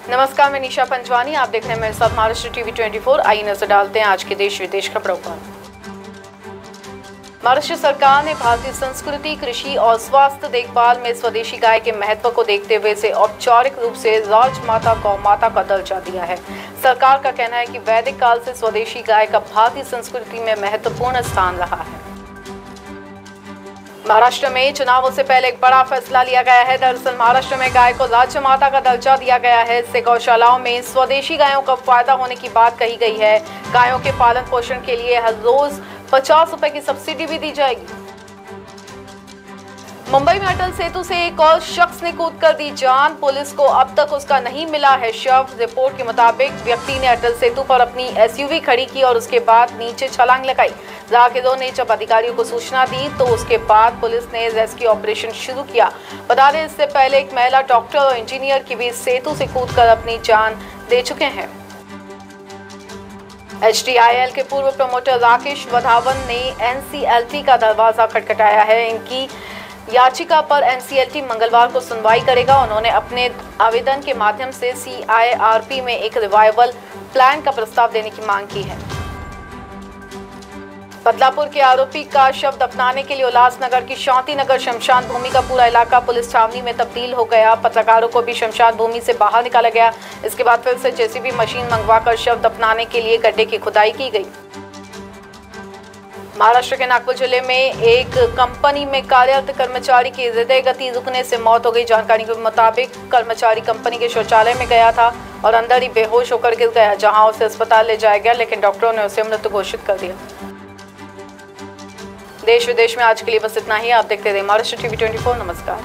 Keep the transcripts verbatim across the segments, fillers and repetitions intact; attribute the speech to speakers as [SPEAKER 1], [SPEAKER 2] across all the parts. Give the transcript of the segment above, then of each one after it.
[SPEAKER 1] नमस्कार, मैं निशा पंचवानी, आप देख रहे हैं मेरे साथ महाराष्ट्र टीवी चौबीस। आइए नजर डालते हैं आज के देश विदेश खबरों पर। महाराष्ट्र सरकार ने भारतीय संस्कृति, कृषि और स्वास्थ्य देखभाल में स्वदेशी गाय के महत्व को देखते हुए इसे औपचारिक रूप से राजमाता गौ माता का दर्जा दिया है। सरकार का कहना है कि वैदिक काल से स्वदेशी गाय का भारतीय संस्कृति में महत्वपूर्ण स्थान रहा है। महाराष्ट्र में चुनावों से पहले एक बड़ा फैसला लिया गया है। दरअसल महाराष्ट्र में गाय को राज्य माता का दर्जा दिया गया है। इससे गौशालाओं में स्वदेशी गायों का फायदा होने की बात कही गई है। गायों के पालन पोषण के लिए हर रोज पचास रुपए की सब्सिडी भी दी जाएगी। मुंबई में अटल सेतु से एक और शख्स ने कूद कर दी जान। पुलिस को अब तक उसका नहीं मिला है शव। रिपोर्ट के मुताबिक व्यक्ति ने अटल सेतु पर अपनी एसयूवी खड़ी की और उसके बाद नीचे छलांग लगाई। राहगीरों ने जब अधिकारियों को सूचना दी तो उसके बाद पुलिस ने रेस्क्यू ऑपरेशन शुरू किया। बता दें, इससे पहले एक महिला डॉक्टर और इंजीनियर की भी सेतु से कूदकर अपनी जान दे चुके हैं। एच टी आई एल के पूर्व प्रमोटर राकेश वधावन ने एन सी एल टी का दरवाजा खटखटाया है। इनकी याचिका पर एन सी एल टी मंगलवार को सुनवाई करेगा। उन्होंने अपने आवेदन के माध्यम से सी आई आर पी में एक रिवाइवल प्लान का प्रस्ताव देने की मांग की है। बदलापुर के आरोपी का शव दफनाने के लिए उल्लासनगर की शांतिनगर शमशान भूमि का पूरा इलाका पुलिस छावनी में तब्दील हो गया। पत्रकारों को भी शमशान भूमि से बाहर निकाला गया। इसके बाद फिर से जे सी बी मशीन मंगवाकर शव दफनाने के लिए गड्ढे की खुदाई की गई। महाराष्ट्र के नागपुर जिले में एक कंपनी में कार्यरत कर्मचारी की हृदय गति रुकने से मौत हो गई। जानकारी के मुताबिक कर्मचारी कंपनी के शौचालय में गया था और अंदर ही बेहोश होकर गिर गया, जहां उसे अस्पताल ले जाया गया, लेकिन डॉक्टरों ने उसे मृत घोषित कर दिया। देश विदेश में आज के लिए बस इतना ही। आप देखते रहिए महाराष्ट्र टीवी चौबीस। नमस्कार।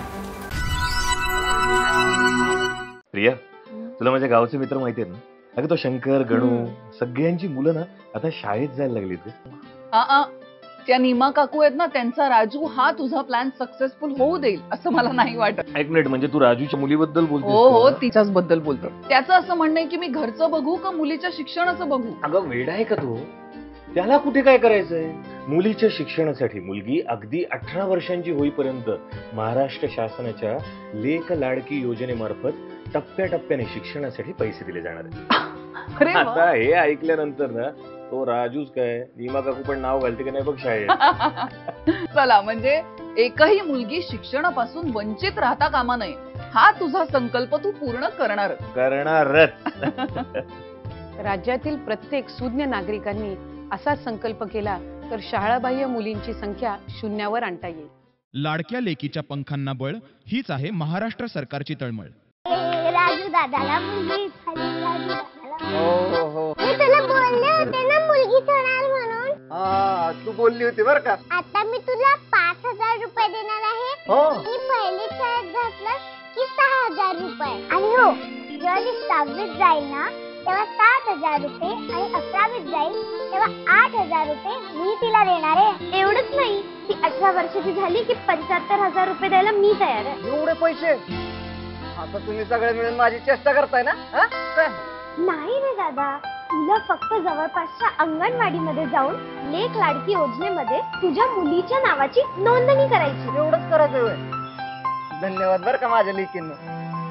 [SPEAKER 2] प्रिया, तुला माझ्या गावचे मित्र माहिती आहेत ना? अगं तो शंकर, गणू सगळ्यांची मुलं ना आता शाळेत जायला लागलीत।
[SPEAKER 3] आ त्या नीमा काकू आहेत ना, त्यांचा राजू हा तुझा प्लॅन सक्सेसफुल होऊ देईल असं मला नाही वाटत।
[SPEAKER 2] एक मिनिट, म्हणजे तू राजूच्या मुलीबद्दल बोलतोस?
[SPEAKER 3] हो हो, तिच्याच बद्दल बोलतो। त्याचं असं म्हणणं आहे की मी घरचं बघू का मुलीच्या शिक्षणाचं बघू?
[SPEAKER 2] अगं वेडा आहे का तू? त्याला कुठे काय करायचंय? मुलीच्या शिक्षणासाठी मुलगी अगदी अठरा वर्षांची होईपर्यंत महाराष्ट्र शासनाच्या लेक लाडकी योजनेमार्फत टप्प्याटप्प्याने शिक्षणासाठी पैसे दिले जाणार आहेत। आता हे ऐकल्यानंतर ना तो राजूच काय नीमा काकू पण नाव घालते की नाही बघ शाळेत।
[SPEAKER 3] चला, म्हणजे एकही मुलगी शिक्षणापासून वंचित राहता कामा नये हा तुझा संकल्प तू पूर्ण करणार
[SPEAKER 2] करणारच।
[SPEAKER 4] राज्यातील प्रत्येक सुज्ञ नागरिकांनी असा संकल्प केला तर शाळाबाह्य मुलींची संख्या शून्यावर आणता येईल।
[SPEAKER 5] लाडक्या लेकीच्या पंखांना बळ हीच आहे महाराष्ट्र सरकारची तळमळ।
[SPEAKER 6] राजू दादाला मुलगी झाली, राजू दादाला।
[SPEAKER 7] हो हो,
[SPEAKER 6] मी तुला बोलले होते ना मुलगी होणार म्हणून।
[SPEAKER 7] हा तू बोलली होती बर का।
[SPEAKER 6] आता मी तुला पाच हजार रुपये देणार आहे।
[SPEAKER 7] हो,
[SPEAKER 6] मी पहिली शाळेत घातलं की सहा हजार रुपये, आणि हो जेव्हा ती सहावीत जाईल ना तेव्हा सात हजार रुपये, आणि अकरावीत जाईल तेव्हा आठ हजार रुपये मी तिला देणार आहे। एवढंच नाही, ती अठरा वर्षाची झाली की पंच्याहत्तर हजार रुपये द्यायला मी तयार आहे।
[SPEAKER 7] एवढे पैसे? आता तुम्ही सगळे मिळून माझी चेष्टा करताय ना?
[SPEAKER 6] नाही रे दादा, तुला फक्त जवळपासच्या अंगणवाडीमध्ये जाऊन लेक लाडकी योजनेमध्ये तुझ्या मुलीच्या नावाची नोंदणी करायची।
[SPEAKER 7] एवढंच करायचं? धन्यवाद बर का माझ्या लेकींना।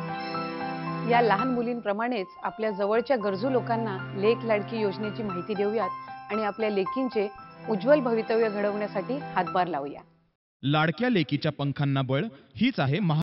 [SPEAKER 4] या लहान मुलींप्रमाणेच आपल्या जवळच्या गरजू लोकांना लेक लाडकी योजनेची माहिती देऊयात आणि आपल्या लेकींचे उज्ज्वल भवितव्य घडवण्यासाठी हातभार लावूया।
[SPEAKER 5] लाडक्या लेकीच्या पंखांना बळ हीच आहे